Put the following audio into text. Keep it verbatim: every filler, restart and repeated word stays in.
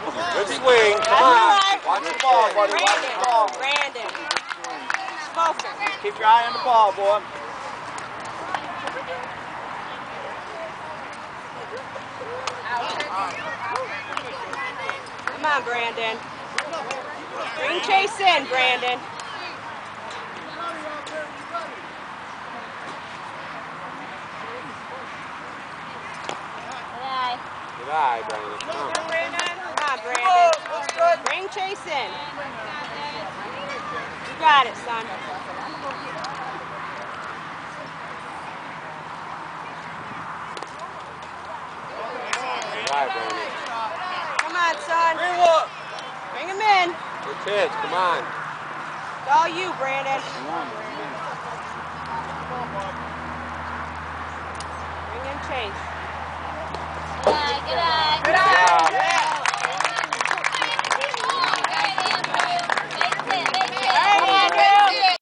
Good swing. Come on. Watch the ball, buddy. Watch Brandon, the ball. Brandon. Smoker. Keep your eye on the ball, boy. Come on, Brandon. Bring Chase in, Brandon. Good eye, Brandon. Come on. Come on, Brandon. Bring Chase in. You got it, son. Good eye, Brandon. Come on, son. Bring him in. Good pitch. Come on. It's all you, Brandon. Bring in Chase. Good eye, good eye.